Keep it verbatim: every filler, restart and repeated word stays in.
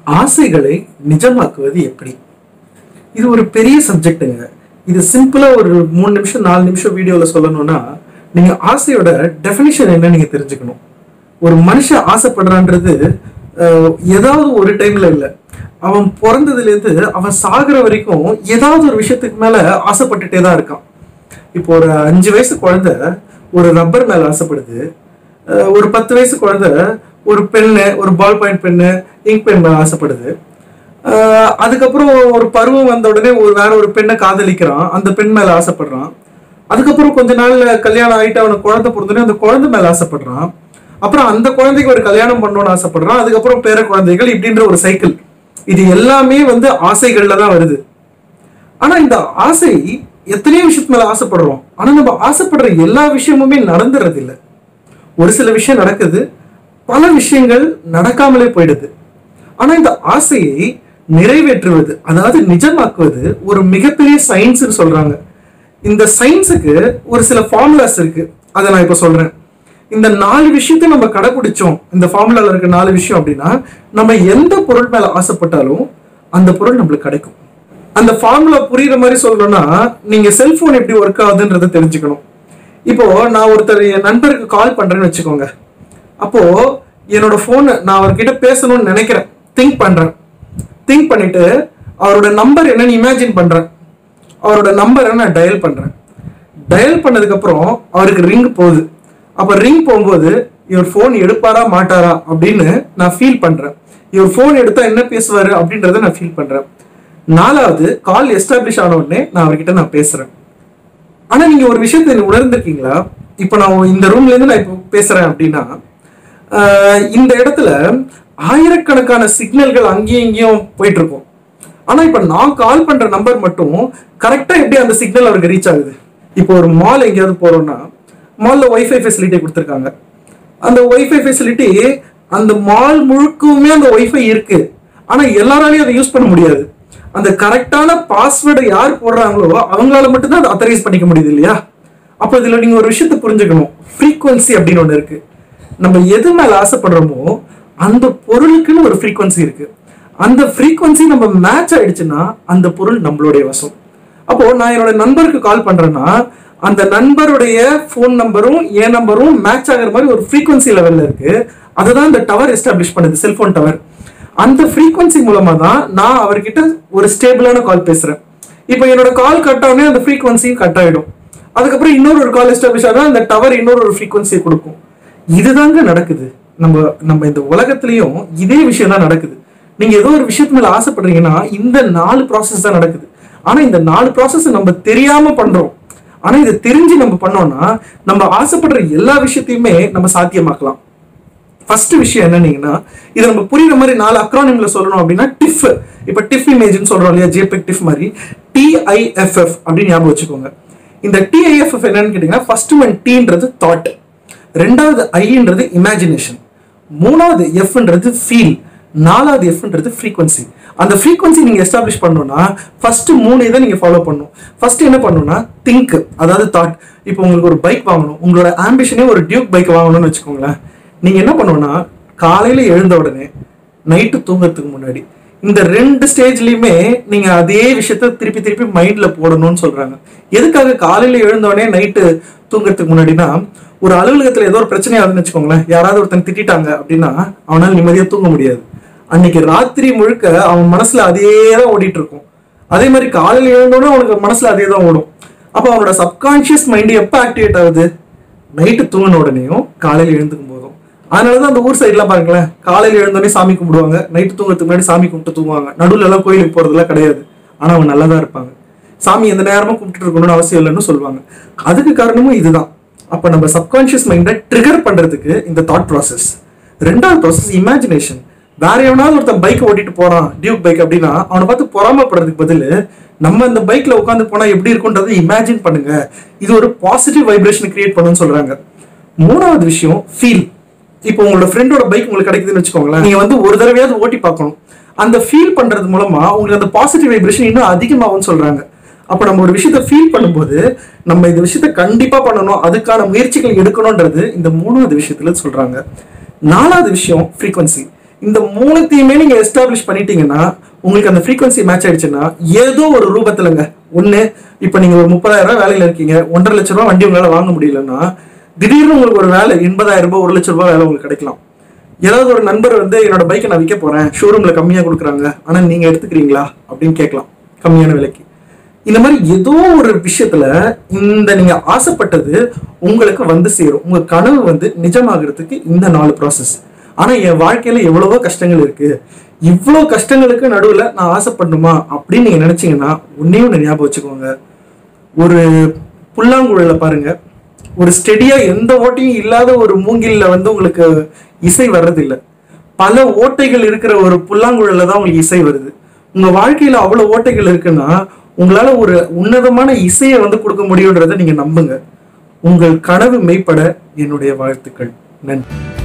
ஆசைகளை நிஜமாக்குவது எப்படி? இது ஒரு பெரிய சப்ஜெக்ட்டுங்க. இது சிம்பிளா ஒரு மூணு நிமிஷம் நாலு நிமிஷம் வீடியோல சொல்லணும்னா நீங்க ஆசையோட டெஃபினிஷன் என்ன நீங்க தெரிஞ்சுக்கணும். ஒரு மனுஷன் ஆசைப்படுறான்றது ஏதாவது ஒரு டைம்ல இல்லை, அவன் பிறந்ததுல இருந்து அவன் சாகுற வரைக்கும் ஏதாவது ஒரு விஷயத்துக்கு மேல ஆசைப்பட்டுட்டே தான் இருக்கான். இப்போ ஒரு அஞ்சு வயசு குழந்தை ஒரு ரப்பர் மேல ஆசைப்படுது, ஒரு பத்து வயசு குழந்தை ஒரு பெண்ணு, ஒரு ball point pen, ink pen மேல ஆசைப்படுது. ஆஹ் அதுக்கப்புறம் ஒரு பருவம் வந்த உடனே ஒரு வேற ஒரு பெண்ணை காதலிக்கிறான், அந்த பெண் மேல ஆசைப்படுறான். அதுக்கப்புறம் கொஞ்ச நாள்ல கல்யாணம் ஆயிட்டு அவனுக்கு குழந்தை பிறந்தோடனே அந்த குழந்தை மேல ஆசைப்படுறான். அப்புறம் அந்த குழந்தைக்கு ஒரு கல்யாணம் பண்ணணும்னு ஆசைப்படுறான். அதுக்கப்புறம் பேர குழந்தைகள், இப்படின்ற ஒரு சைக்கிள். இது எல்லாமே வந்து ஆசைகள்ல தான் வருது. ஆனா இந்த ஆசை எத்தனையோ விஷயத்து மேல ஆசைப்படுறோம். ஆனா நம்ம ஆசைப்படுற எல்லா விஷயமுமே நடந்துறது இல்லை. ஒரு சில விஷயம் நடக்குது, பல விஷயங்கள் நடக்காமலே போயிடுது. ஆனா இந்த ஆசையை நிறைவேற்றுவது, அதாவது நிஜமாக்குவது ஒரு மிகப்பெரிய சயின்ஸ் சொல்றாங்க. இந்த சயின்ஸுக்கு ஒரு சில ஃபார்முலாஸ் இருக்கு, அதை நான் இப்ப சொல்றேன். இந்த நாலு விஷயத்தை நம்ம கடைபிடிச்சோம், இந்த ஃபார்முலால இருக்க நாலு விஷயம் அப்படின்னா நம்ம எந்த பொருள் மேல ஆசைப்பட்டாலும் அந்த பொருள் நம்மளுக்கு கிடைக்கும். அந்த ஃபார்முலா புரியுற மாதிரி சொல்லணும்னா நீங்க செல்போன் எப்படி ஒர்க் ஆகுதுன்றதை தெரிஞ்சுக்கணும். இப்போ நான் ஒருத்தர் என் நண்பருக்கு கால் பண்றேன்னு வச்சுக்கோங்க. அப்போ என்னோட போன் நான் அவர்கிட்ட பேசணும்னு நினைக்கிறேன், திங்க் பண்றேன். திங்க் பண்ணிட்டு அவரோட நம்பர் என்னன்னு இமேஜின் பண்றேன். அவரோட நம்பரை நான் டயல் பண்றேன். டயல் பண்ணதுக்கு அப்புறம் அவருக்கு ரிங் போகுது. அப்ப ரிங் போகும்போது இவர் போன் எடுப்பாரா மாட்டாரா அப்படின்னு நான் ஃபீல் பண்றேன். இவர் போன் எடுத்தா என்ன பேசுவாரு அப்படின்றத நான் ஃபீல் பண்றேன். நாலாவது கால் எஸ்டாப்ளிஷ் ஆன உடனே நான் அவர்கிட்ட நான் பேசுறேன். ஆனா நீங்க ஒரு விஷயத்தை உணர்ந்திருக்கீங்களா? இப்ப நான் இந்த ரூம்ல இருந்து நான் இப்போ பேசுறேன் அப்படின்னா இந்த இடத்துல ஆயிரக்கணக்கான சிக்னல்கள் அங்கேயும் இங்கேயும் போயிட்டு இருக்கும். ஆனா இப்ப நான் கால் பண்ற நம்பர் மட்டும் கரெக்டா எப்படி அந்த சிக்னல் அவருக்கு ரீச் ஆகுது? இப்போ ஒரு மால் எங்கேயாவது போறோம்னா மால்ல ஒய்ஃபை ஃபெசிலிட்டி கொடுத்துருக்காங்க. அந்த ஒய்ஃபை ஃபெசிலிட்டி அந்த மால் முழுக்குமே அந்த ஒய்ஃபை இருக்கு. ஆனா எல்லாராலையும் அதை யூஸ் பண்ண முடியாது. அந்த கரெக்டான பாஸ்வேர்டை யார் போடுறாங்களோ அவங்களால மட்டும்தான் அதை அத்தரைஸ் பண்ணிக்க முடியுது இல்லையா? அப்போ இதுல நீங்க ஒரு விஷயத்தை புரிஞ்சுக்கணும். ஃப்ரீக்வன்சி அப்படின்னு ஒண்ணு இருக்கு. நம்ம எது மேல ஆசைப்படுறோமோ அந்த பொருளுக்குன்னு ஒரு ஃப்ரீக்வன்சி இருக்கு. அந்த ஃப்ரீக்வன்சி நம்ம மேட்ச் ஆயிடுச்சுன்னா அந்த பொருள் நம்மளுடைய வசம். அப்போ நான் என்னோட நண்பருக்கு கால் பண்றேன்னா அந்த நண்பருடைய போன் நம்பரும் என் நம்பரும் மேட்ச் ஆகிற மாதிரி ஒரு ஃப்ரீக்வன்சி லெவல்ல இருக்கு. அதுதான் இந்த டவர் எஸ்டாப்ளிஷ் பண்ணுது, செல்போன் டவர். அந்த ஃப்ரீக்வன்சி மூலமா தான் நான் அவர்கிட்ட ஒரு ஸ்டேபிளான கால் பேசுறேன். இப்போ என்னோட கால் கட் ஆனே அந்த ஃப்ரீக்வன்சியும் கட் ஆயிடும். அதுக்கப்புறம் இன்னொரு ஒரு கால் எஸ்டாப்ளிஷ் ஆனா அந்த டவர் இன்னொரு ஒரு ஃப்ரீக்வன்சியை கொடுக்கும். இதுதாங்க நடக்குது. நம்ம நம்ம இந்த உலகத்திலையும் இதே விஷயம் தான் நடக்குது. நீங்க ஏதோ ஒரு விஷயத்து மேல ஆசைப்படுறீங்கன்னா இந்த நாலு ப்ராசஸ் தான் நடக்குது. ஆனா இந்த நாலு ப்ராசஸ் நம்ம தெரியாம பண்றோம். ஆனா இதை தெரிஞ்சு நம்ம பண்ணோம்னா நம்ம ஆசைப்படுற எல்லா விஷயத்தையுமே நம்ம சாத்தியமாக்கலாம். ஃபர்ஸ்ட் விஷயம் என்னன்னீங்கன்னா, இதை நம்ம புரியுற மாதிரி நாலு அக்ரானிம்ல சொல்லணும் அப்படின்னா டிஃப். இப்ப டிஃப் இமேஜ்னு சொல்றோம் இல்லையா, ஜேபிக் டிஃப் மாதிரி டிஐஎஃப்எஃப் அப்படின்னு ஞாபகம் வச்சுக்கோங்க. இந்த டிஐஎஃப்எஃப் என்னன்னு கேட்டீங்கன்னா, ஃபர்ஸ்ட் ஒன் டீன்றது தாட், ரெண்டாவது ஐன்றது இமேஜினேஷன், மூணாவது எஃப்ன்றது ஃபீல், நாலாவது எஃப்ன்றது ஃப்ரீக்வன்சி. அந்த ஃப்ரீக்வன்சி நீங்க எஸ்டாப்ளிஷ் பண்ணணும்னா ஃபர்ஸ்ட் மூணு இதை நீங்க ஃபாலோ பண்ணணும். ஃபர்ஸ்ட் என்ன பண்ணணும்னா திங்க், அதாவது தாட். இப்போ உங்களுக்கு ஒரு பைக் வாங்கணும், உங்களோட ஆம்பிஷனே ஒரு டியூக் பைக் வாங்கணும்னு வச்சுக்கோங்களேன். நீங்க என்ன பண்ணணும்னா காலையில எழுந்த உடனே நைட்டு தூங்குறதுக்கு முன்னாடி இந்த ரெண்டு ஸ்டேஜ்லயுமே நீங்க அதே விஷயத்த திருப்பி திருப்பி மைண்ட்ல போடணும்னு சொல்றாங்க. எதுக்காக காலையில எழுந்த உடனே நைட்டு தூங்குறதுக்கு முன்னாடினா, ஒரு அலுவலகத்துல ஏதோ ஒரு பிரச்சனை ஆகுதுன்னு வச்சுக்கோங்களேன், யாராவது ஒருத்தன் திட்டாங்க அப்படின்னா அவனால நிம்மதியா தூங்க முடியாது. அன்னைக்கு ராத்திரி முழுக்க அவன் மனசுல அதே தான் ஓடிட்டு இருக்கும். அதே மாதிரி காலையில எழுந்தோடனே அவனுக்கு மனசுல அதே தான் ஓடும். அப்போ அவனோட சப்கான்சியஸ் மைண்ட் எப்ப ஆக்டிவேட் ஆகுது? நைட்டு தூங்கின உடனேயும் காலையில எழுந்துக்கும் போதும். அதனாலதான் அந்த ஊர் சைட்லாம் பாருங்களேன், காலையில எழுந்தோடனே சாமி கும்பிடுவாங்க, நைட்டு தூங்குறதுக்கு முன்னாடி சாமி கும்பிட்டு தூங்குவாங்க. நடுவில் எல்லாம் கோயிலுக்கு போறதுலாம் கிடையாது. ஆனா அவங்க நல்லா தான் இருப்பாங்க. சாமி எந்த நேரமும் கும்பிட்டு இருக்கணும்னு அவசியம் இல்லைன்னு சொல்லுவாங்க. அதுக்கு காரணமும் இதுதான். அப்ப நம்ம சப்கான்சியஸ் மைண்டை ட்ரிகர் பண்றதுக்கு இந்த தாட் ப்ராசஸ். ரெண்டாவது ப்ராசஸ் இமேஜினேஷன். வேற எவனாவது ஒருத்தன் பைக் ஓட்டிட்டு போறான், டியூக் பைக் அப்படின்னா அவனை பார்த்து பொறாமப்படுறதுக்கு பதில் நம்ம அந்த பைக்ல உட்காந்து போனா எப்படி இருக்கும்ன்றதை இமேஜின் பண்ணுங்க. இது ஒரு பாசிட்டிவ் வைப்ரேஷன் கிரியேட் பண்ணுன்னு சொல்றாங்க. மூணாவது விஷயம் ஃபீல். இப்போ உங்களோட ஃப்ரெண்டோட பைக் உங்களுக்கு கிடைக்குதுன்னு வச்சுக்கோங்களேன், நீங்க வந்து ஒரு தடவையாவது ஓட்டி பார்க்கணும். அந்த ஃபீல் பண்றது மூலமா உங்களுக்கு அந்த பாசிட்டிவ் வைப்ரேஷன் இன்னும் அதிகமாகும்னு சொல்றாங்க. அப்ப நம்ம ஒரு விஷயத்த ஃபீல் பண்ணும்போது நம்ம இந்த விஷயத்த கண்டிப்பா பண்ணணும், அதுக்கான முயற்சிகள் எடுக்கணும்ன்றது இந்த மூணாவது விஷயத்துல சொல்றாங்க. நாலாவது விஷயம் ஃப்ரீக்வன்சி. இந்த மூணுத்தையுமே நீங்க எஸ்டாப்ளிஷ் பண்ணிட்டீங்கன்னா உங்களுக்கு அந்த ஃப்ரீக்வன்சி மேட்ச் ஆயிடுச்சுன்னா ஏதோ ஒரு ரூபத்துலங்க ஒண்ணு இப்ப நீங்க ஒரு முப்பதாயிரம் ரூபாய் வேலையில இருக்கீங்க, ஒன்றரை லட்சம் ரூபாய் வண்டி உங்களால வாங்க முடியலன்னா திடீர்னு உங்களுக்கு ஒரு வேலை எண்பதாயிரம் ரூபாய் ஒரு லட்சம் ரூபாய் வேலை உங்களுக்கு கிடைக்கலாம். ஏதாவது ஒரு நண்பர் வந்து என்னோட பைக்கை நான் விற்க போறேன், ஷோரூம்ல கம்மியா கொடுக்குறாங்க, ஆனா நீங்க எடுத்துக்கிறீங்களா அப்படின்னு கேட்கலாம் கம்மியான விலைக்கு. இந்த மாதிரி ஏதோ ஒரு விஷயத்துல இந்த நீங்க ஆசைப்பட்டது உங்களுக்கு வந்து சேரும். உங்க கனவு வந்து நிஜமாகிறதுக்கு இந்த நாலு ப்ராசஸ். ஆனா என் வாழ்க்கையில எவ்வளவோ கஷ்டங்கள் இருக்கு, இவ்வளவு கஷ்டங்களுக்கு நடுவுல நான் ஆசைப்படணுமா அப்படின்னு நீங்க நினைச்சீங்கன்னா ஒன்னே ஒண்ணு ஞாபகம் வச்சுக்கோங்க. ஒரு புல்லாங்குழல பாருங்க, ஒரு ஸ்டெடியா எந்த ஓட்டையும் இல்லாத ஒரு மூங்கில்ல வந்து உங்களுக்கு இசை வர்றது இல்லை. பல ஓட்டைகள் இருக்கிற ஒரு புல்லாங்குழல தான் உங்களுக்கு இசை வருது. உங்க வாழ்க்கையில அவ்வளவு ஓட்டைகள் இருக்குன்னா உங்களால ஒரு உன்னதமான இசையை வந்து கொடுக்க முடியும்ன்றதை நீங்க நம்புங்க. உங்கள் கனவு மெய்ப்பட என்னுடைய வாழ்த்துக்கள். நன்றி.